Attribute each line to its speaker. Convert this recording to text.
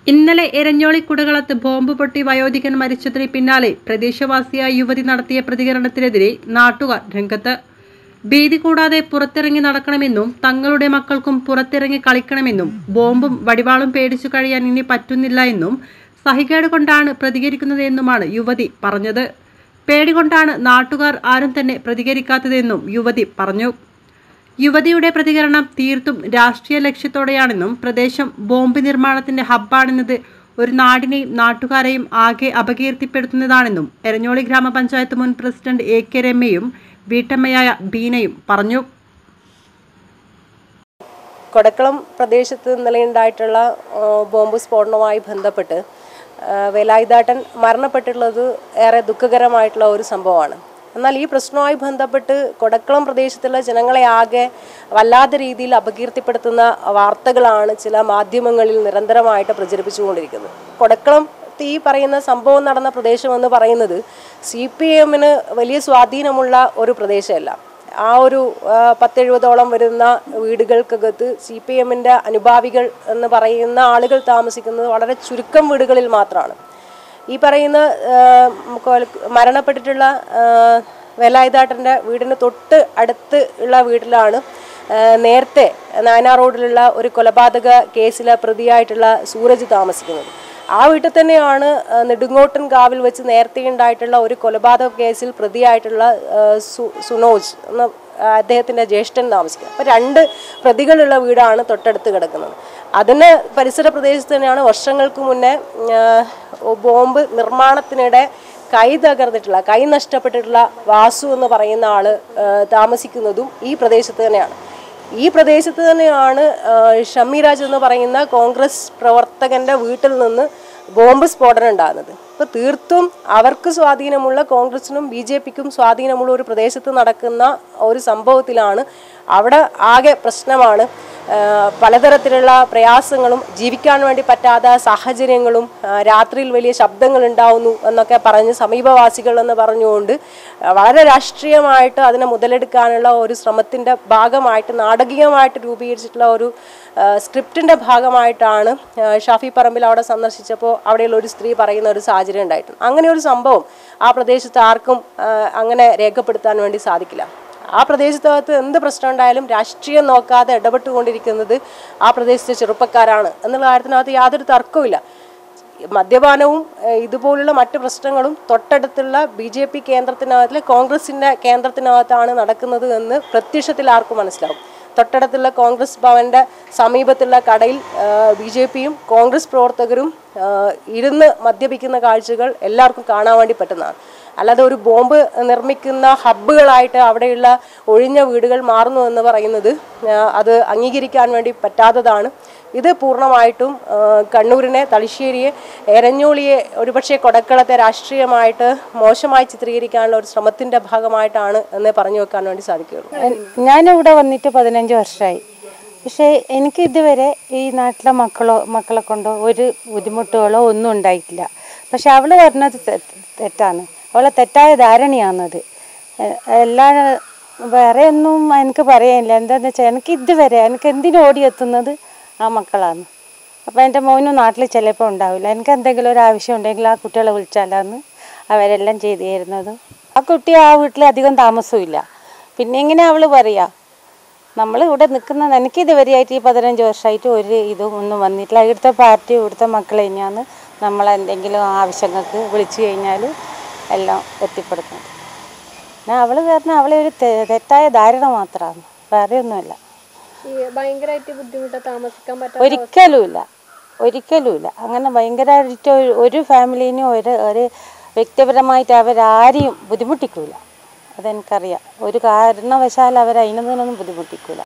Speaker 1: ഇന്നലെ എരഞ്ഞോളി കുടകളത്ത് ബോംബ് പൊട്ടി വയോധികൻ മരിച്ചതിന് പിന്നാലെ പ്രദേശവാസിയായ യുവതി നടത്തിയ പ്രതികരണത്തിനെതിരെ നാട്ടുകാർ രംഗത്ത്. ഭീതി കൂടാതെ പുറത്തിറങ്ങി നടക്കണമെന്നും തങ്ങളുടെ മക്കൾക്കും പുറത്തിറങ്ങി കളിക്കണമെന്നും ബോംബും വടിവാളും പേടിച്ചു കഴിയാൻ ഇനി പറ്റുന്നില്ല എന്നും സഹികേട് കൊണ്ടാണ് പ്രതികരിക്കുന്നതെന്നുമാണ് യുവതി പറഞ്ഞത്. പേടികൊണ്ടാണ് നാട്ടുകാർ ആരും തന്നെ പ്രതികരിക്കാത്തതെന്നും യുവതി പറഞ്ഞു. യുവതിയുടെ പ്രതികരണം തീർത്തും രാഷ്ട്രീയ ലക്ഷ്യത്തോടെയാണെന്നും പ്രദേശം ബോംബ് നിർമ്മാണത്തിന്റെ ഹബ്ബാണെന്നത് ഒരു നാടിനെയും നാട്ടുകാരെയും ആകെ അപകീർത്തിപ്പെടുത്തുന്നതാണെന്നും എരഞ്ഞോളി ഗ്രാമപഞ്ചായത്ത് മുൻ പ്രസിഡന്റ് AK രമയും വീട്ടമ്മയായ ബീനയും പറഞ്ഞു.
Speaker 2: കൊടക്കളം പ്രദേശത്ത് ഇന്നലെയുണ്ടായിട്ടുള്ള ബോംബ് സ്ഫോടനവുമായി ബന്ധപ്പെട്ട് വേലായുധേട്ടൻ മരണപ്പെട്ടിട്ടുള്ളത് ഏറെ ദുഃഖകരമായിട്ടുള്ള ഒരു സംഭവമാണ്. എന്നാൽ ഈ പ്രശ്നവുമായി ബന്ധപ്പെട്ട് കൊടക്കളം പ്രദേശത്തുള്ള ജനങ്ങളെ ആകെ വല്ലാത്ത രീതിയിൽ അപകീർത്തിപ്പെടുത്തുന്ന വാർത്തകളാണ് ചില മാധ്യമങ്ങളിൽ നിരന്തരമായിട്ട് പ്രചരിപ്പിച്ചുകൊണ്ടിരിക്കുന്നത്. കൊടക്കളം ഈ പറയുന്ന സംഭവം നടന്ന പ്രദേശമെന്ന് പറയുന്നത് CPM-ന് വലിയ സ്വാധീനമുള്ള ഒരു പ്രദേശമല്ല. ആ ഒരു 10-70ഓളം വരുന്ന വീടുകൾക്കകത്ത് CPM-ൻ്റെ അനുഭാവികൾ എന്ന് പറയുന്ന ആളുകൾ താമസിക്കുന്നത് വളരെ ചുരുക്കം വീടുകളിൽ മാത്രമാണ്. ഈ പറയുന്ന മരണപ്പെട്ടിട്ടുള്ള വേലായുധേട്ടൻ്റെ വീടിന് തൊട്ട് അടുത്ത് ഉള്ള വീട്ടിലാണ് നേരത്തെ നായനാർ റോഡിലുള്ള ഒരു കൊലപാതക കേസിലെ പ്രതിയായിട്ടുള്ള സൂരജ് താമസിക്കുന്നത്. ആ വീട്ടിൽ തന്നെയാണ് നെടുങ്ങോട്ടൻ കാവിൽ വെച്ച് നേരത്തെ ഉണ്ടായിട്ടുള്ള ഒരു കൊലപാതക കേസിൽ പ്രതിയായിട്ടുള്ള സുനോജ് എന്ന അദ്ദേഹത്തിൻ്റെ ജ്യേഷ്ഠൻ താമസിക്കുന്നത്. അപ്പോൾ 2 പ്രതികളുള്ള വീടാണ് തൊട്ടടുത്ത് കിടക്കുന്നത്. അതിന് പരിസര പ്രദേശത്ത് തന്നെയാണ് വർഷങ്ങൾക്ക് മുന്നേ ബോംബ് നിർമ്മാണത്തിനിടെ കൈ നഷ്ടപ്പെട്ടിട്ടുള്ള വാസു എന്ന് പറയുന്ന ആള് താമസിക്കുന്നതും ഈ പ്രദേശത്ത് തന്നെയാണ്. ഈ പ്രദേശത്ത് തന്നെയാണ് ഷമ്മിരാജ് എന്ന് പറയുന്ന കോൺഗ്രസ് പ്രവർത്തകന്റെ വീട്ടിൽ നിന്ന് ബോംബ് സ്ഫോടനം ഉണ്ടാകുന്നത്. അപ്പോൾ തീർത്തും അവർക്ക് സ്വാധീനമുള്ള കോൺഗ്രസിനും BJPക്കും സ്വാധീനമുള്ള ഒരു പ്രദേശത്ത് നടക്കുന്ന ഒരു സംഭവത്തിലാണ് അവിടെ ആകെ പ്രശ്നമാണ്. പലതരത്തിലുള്ള പ്രയാസങ്ങളും ജീവിക്കാൻ വേണ്ടി പറ്റാത്ത സാഹചര്യങ്ങളും രാത്രിയിൽ വലിയ ശബ്ദങ്ങൾ ഉണ്ടാവുന്നു എന്നൊക്കെ പറഞ്ഞ് സമീപവാസികൾ എന്ന് പറഞ്ഞുകൊണ്ട് വളരെ രാഷ്ട്രീയമായിട്ട് അതിനെ മുതലെടുക്കാനുള്ള ഒരു ശ്രമത്തിൻ്റെ ഭാഗമായിട്ട് നാടകീയമായിട്ട് രൂപീകരിച്ചിട്ടുള്ള ഒരു സ്ക്രിപ്റ്റിൻ്റെ ഭാഗമായിട്ടാണ് ഷാഫി പറമ്പിൽ അവിടെ സന്ദർശിച്ചപ്പോൾ അവിടെയുള്ള ഒരു സ്ത്രീ പറയുന്ന ഒരു സാഹചര്യം ഉണ്ടായിട്ടുണ്ട്. അങ്ങനെ ഒരു സംഭവം ആ പ്രദേശത്ത് ആർക്കും അങ്ങനെ രേഖപ്പെടുത്താൻ വേണ്ടി സാധിക്കില്ല. ആ പ്രദേശത്തകത്ത് എന്ത് പ്രശ്നം ഉണ്ടായാലും രാഷ്ട്രീയം നോക്കാതെ ഇടപെട്ടുകൊണ്ടിരിക്കുന്നത് ആ പ്രദേശത്തെ ചെറുപ്പക്കാരാണ് എന്നുള്ള കാര്യത്തിനകത്ത് യാതൊരു തർക്കവുമില്ല. മദ്യപാനവും ഇതുപോലുള്ള മറ്റ് പ്രശ്നങ്ങളും തൊട്ടടുത്തുള്ള BJP കേന്ദ്രത്തിനകത്തിലെ കോൺഗ്രസിൻ്റെ കേന്ദ്രത്തിനകത്താണ് നടക്കുന്നത് എന്ന് പ്രത്യക്ഷത്തിൽ ആർക്കും മനസ്സിലാവും. തൊട്ടടുത്തുള്ള കോൺഗ്രസ് ഭവൻ്റെ സമീപത്തുള്ള കടയിൽ BJPയും കോൺഗ്രസ് പ്രവർത്തകരും ഇരുന്ന് മദ്യപിക്കുന്ന കാഴ്ചകൾ എല്ലാവർക്കും കാണാൻ വേണ്ടി പറ്റുന്നതാണ്. അല്ലാതെ ഒരു ബോംബ് നിർമ്മിക്കുന്ന ഹബ്ബുകളായിട്ട് അവിടെയുള്ള ഒഴിഞ്ഞ വീടുകൾ മാറുന്നു എന്ന് പറയുന്നത് അത് അംഗീകരിക്കാൻ വേണ്ടി പറ്റാത്തതാണ്. ഇത് പൂർണ്ണമായിട്ടും കണ്ണൂരിനെ, തലശ്ശേരിയെ, എരഞ്ഞോളിയെ, ഒരുപക്ഷെ കൊടക്കളത്തെ രാഷ്ട്രീയമായിട്ട് മോശമായി ചിത്രീകരിക്കാനുള്ള ഒരു ശ്രമത്തിൻ്റെ ഭാഗമായിട്ടാണ് എന്നേ പറഞ്ഞു വെക്കാൻ വേണ്ടി സാധിക്കുകയുള്ളൂ.
Speaker 3: ഞാനിവിടെ വന്നിട്ട് 15 വർഷമായി. പക്ഷേ എനിക്ക് ഇതുവരെ ഈ നാട്ടിലെ മക്കളെ കൊണ്ടോ ഒരു ബുദ്ധിമുട്ടുകളോ ഒന്നും ഉണ്ടായിട്ടില്ല. പക്ഷെ അവൾ പറഞ്ഞത് തെറ്റാണ്. അവളെ തെറ്റായ ധാരണയാണത്. വേറെ ഒന്നും എനിക്ക് പറയാനില്ല. എന്താണെന്ന് വെച്ചാൽ എനിക്ക് എന്തിനും ഓടിയെത്തുന്നത് ആ മക്കളാണ്. അപ്പോൾ എൻ്റെ മോനും നാട്ടിൽ ചിലപ്പോൾ ഉണ്ടാവില്ല. എനിക്ക് എന്തെങ്കിലും ഒരു ആവശ്യം ഉണ്ടെങ്കിൽ ആ കുട്ടികളെ വിളിച്ചാലാന്ന് അവരെല്ലാം ചെയ്തു തരുന്നത്. ആ കുട്ടി ആ വീട്ടിൽ അധികം താമസമില്ല. പിന്നെ എങ്ങനെ അവൾ പറയുക? നമ്മൾ ഇവിടെ നിൽക്കുന്നത് എനിക്കിതുവരെയായിട്ട് ഈ 15 വർഷമായിട്ട് ഒരു ഇതും ഒന്നും വന്നിട്ടില്ല. ഇവിടുത്തെ പാർട്ടി ഇവിടുത്തെ മക്കൾ കഴിഞ്ഞാൽ നമ്മളെന്തെങ്കിലും ആവശ്യങ്ങൾക്ക് വിളിച്ചു കഴിഞ്ഞാൽ എല്ലാം എത്തിപ്പെടുന്നത്. പിന്നെ അവൾ കാരണം അവളെ ഒരു തെറ്റായ ധാരണ മാത്രമാണ്, വേറെ ഒന്നുമില്ല. ഒരിക്കലുമില്ല. അങ്ങനെ ഭയങ്കരമായിട്ട് ഒരു ഫാമിലീനും ഒരു വ്യക്തിപരമായിട്ട് അവരാരെയും ബുദ്ധിമുട്ടിക്കൂല. അതെനിക്കറിയാം. ഒരു കാരണവശാൽ അവരതിനൊന്നും ബുദ്ധിമുട്ടിക്കൂല.